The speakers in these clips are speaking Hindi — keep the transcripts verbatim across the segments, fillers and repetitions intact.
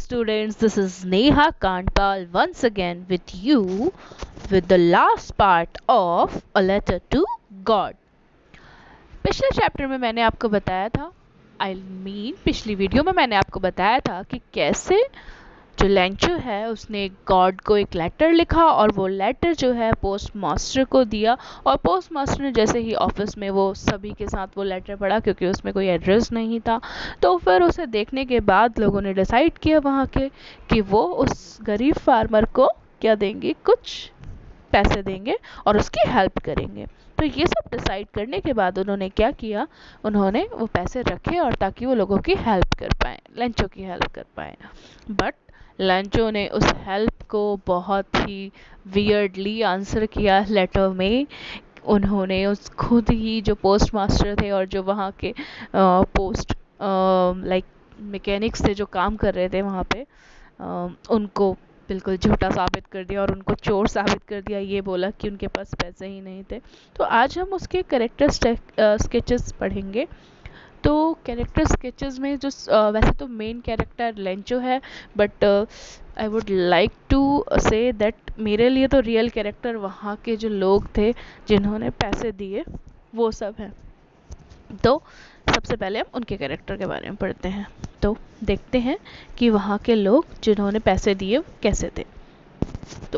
students, this is Neha Kandpal once again with you with the last part of A Letter to God. पिछले चैप्टर में मैंने आपको बताया था आई I मीन mean, पिछली वीडियो में मैंने आपको बताया था कि कैसे जो लेंचो है उसने गॉड को एक लेटर लिखा और वो लेटर जो है पोस्ट मास्टर को दिया और पोस्ट मास्टर ने जैसे ही ऑफिस में वो सभी के साथ वो लेटर पढ़ा क्योंकि उसमें कोई एड्रेस नहीं था, तो फिर उसे देखने के बाद लोगों ने डिसाइड किया वहाँ के कि वो उस गरीब फार्मर को क्या देंगे, कुछ पैसे देंगे और उसकी हेल्प करेंगे। तो ये सब डिसाइड करने के बाद उन्होंने क्या किया, उन्होंने वो पैसे रखे और ताकि वो लोगों की हेल्प कर पाए, लेंचो की हेल्प कर पाए। बट लेंचो ने उस हेल्प को बहुत ही वियर्डली आंसर किया लेटर में। उन्होंने उस खुद ही जो पोस्ट मास्टर थे और जो वहाँ के पोस्ट लाइक मैकेनिक्स थे जो काम कर रहे थे वहाँ पे, आ, उनको बिल्कुल झूठा साबित कर दिया और उनको चोर साबित कर दिया, ये बोला कि उनके पास पैसे ही नहीं थे। तो आज हम उसके कैरेक्टर स्केचेस पढ़ेंगे। तो कैरेक्टर स्केचेस में जो uh, वैसे तो मेन कैरेक्टर लेंचो है, but I would like to say that मेरे लिए तो रियल कैरेक्टर वहाँ के जो लोग थे जिन्होंने पैसे दिए वो सब हैं। तो सबसे पहले हम उनके कैरेक्टर के बारे में पढ़ते हैं। तो देखते हैं कि वहाँ के लोग जिन्होंने पैसे दिए कैसे थे। तो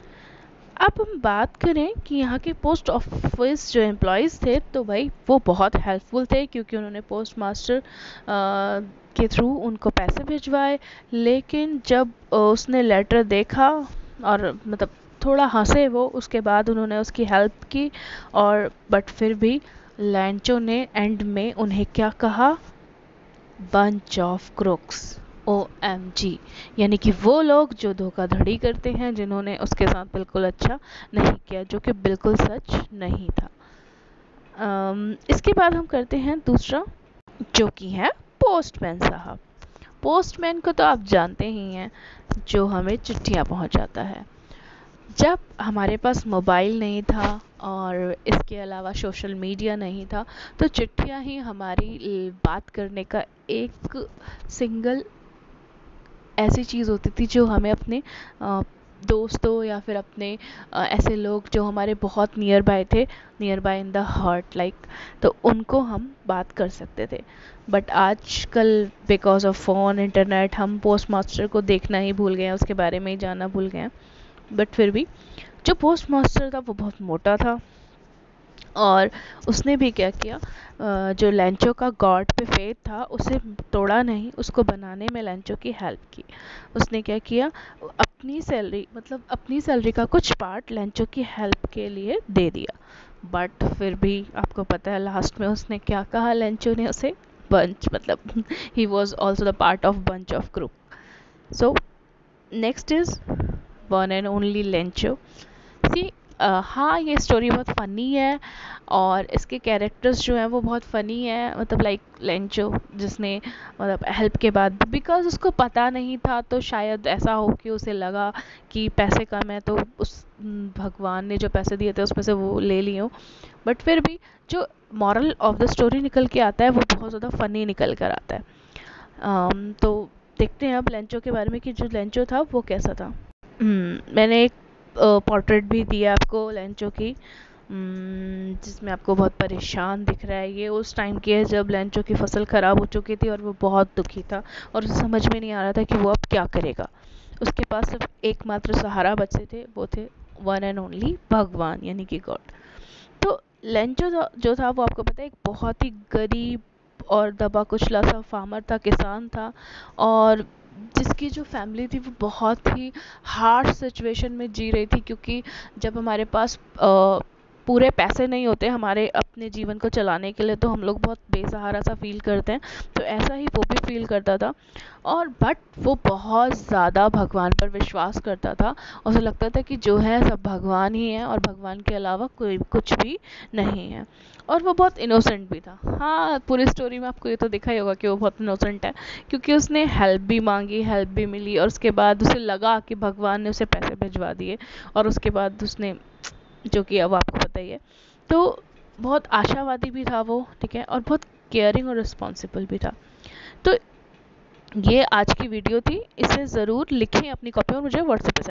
अब हम बात करें कि यहाँ के पोस्ट ऑफिस जो एम्प्लॉयज़ थे, तो भाई वो बहुत हेल्पफुल थे क्योंकि उन्होंने पोस्ट मास्टर के थ्रू उनको पैसे भिजवाए। लेकिन जब उसने लेटर देखा और मतलब थोड़ा हंसे वो, उसके बाद उन्होंने उसकी हेल्प की और बट फिर भी लेंचो ने एंड में उन्हें क्या कहा, bunch of crooks, O M G, यानी कि वो लोग जो धोखाधड़ी करते हैं, जिन्होंने उसके साथ बिल्कुल अच्छा नहीं किया, जो कि बिल्कुल सच नहीं था। um, इसके बाद हम करते हैं दूसरा, जो कि है पोस्टमैन साहब। पोस्टमैन को तो आप जानते ही हैं, जो हमें चिट्ठियाँ पहुंचाता है। जब हमारे पास मोबाइल नहीं था और इसके अलावा सोशल मीडिया नहीं था, तो चिट्ठियाँ ही हमारी बात करने का एक सिंगल ऐसी चीज़ होती थी जो हमें अपने दोस्तों या फिर अपने ऐसे लोग जो हमारे बहुत नियर बाय थे, near by in the heart like, तो उनको हम बात कर सकते थे। बट आजकल बिकॉज ऑफ फ़ोन, इंटरनेट, हम पोस्ट मास्टर को देखना ही भूल गए हैं, उसके बारे में ही जानना भूल गए हैं। बट फिर भी जो पोस्ट मास्टर था वो बहुत मोटा था और उसने भी क्या किया, जो लेंचो का गॉड पे फेथ था उसे तोड़ा नहीं, उसको बनाने में लेंचो की हेल्प की। उसने क्या किया, अपनी सैलरी मतलब अपनी सैलरी का कुछ पार्ट लेंचो की हेल्प के लिए दे दिया। बट फिर भी आपको पता है लास्ट में उसने क्या कहा, लेंचो ने उसे बंच मतलब ही was also the part of bunch of group. So next is one and only Lencho. See Uh, हाँ, ये स्टोरी बहुत फ़नी है और इसके कैरेक्टर्स जो हैं वो बहुत फ़नी है, मतलब लाइक लेंचो जिसने मतलब हेल्प के बाद, बिकॉज उसको पता नहीं था तो शायद ऐसा हो कि उसे लगा कि पैसे कम है तो उस भगवान ने जो पैसे दिए थे उसमें से वो ले लिए हो। बट फिर भी जो मॉरल ऑफ द स्टोरी निकल के आता है वो बहुत ज़्यादा फ़नी निकल कर आता है। um, तो देखते हैं अब लेंचो के बारे में कि जो लेंचो था वो कैसा था। hmm, मैंने एक पोर्ट्रेट भी दिया आपको लेंचो की, जिसमें आपको बहुत परेशान दिख रहा है। ये उस टाइम की है जब लेंचो की फसल ख़राब हो चुकी थी और वो बहुत दुखी था और उसे समझ में नहीं आ रहा था कि वो अब क्या करेगा। उसके पास सिर्फ एकमात्र सहारा बचे थे, वो थे वन एंड ओनली भगवान यानी कि गॉड। तो लेंचो जो था वो आपको पता है एक बहुत ही गरीब और दबा कुचला सा फार्मर था, किसान था, और जिसकी जो फैमिली थी वो बहुत ही हार्ड सिचुएशन में जी रही थी, क्योंकि जब हमारे पास आ, पूरे पैसे नहीं होते हमारे अपने जीवन को चलाने के लिए तो हम लोग बहुत बेसहारा सा फील करते हैं। तो ऐसा ही वो भी फील करता था और बट वो बहुत ज़्यादा भगवान पर विश्वास करता था। उसे लगता था कि जो है सब भगवान ही है और भगवान के अलावा कोई कुछ भी नहीं है। और वो बहुत इनोसेंट भी था। हाँ, पूरी स्टोरी में आपको ये तो दिखा ही होगा कि वो बहुत इनोसेंट है, क्योंकि उसने हेल्प भी मांगी, हेल्प भी मिली और उसके बाद उसे लगा कि भगवान ने उसे पैसे भिजवा दिए और उसके बाद उसने जो किया वो आपको पता ही है। तो बहुत आशावादी भी था वो, ठीक है, और बहुत केयरिंग और रिस्पॉन्सिबल भी था। तो ये आज की वीडियो थी, इसे ज़रूर लिखें अपनी कॉपी और मुझे व्हाट्सएप पे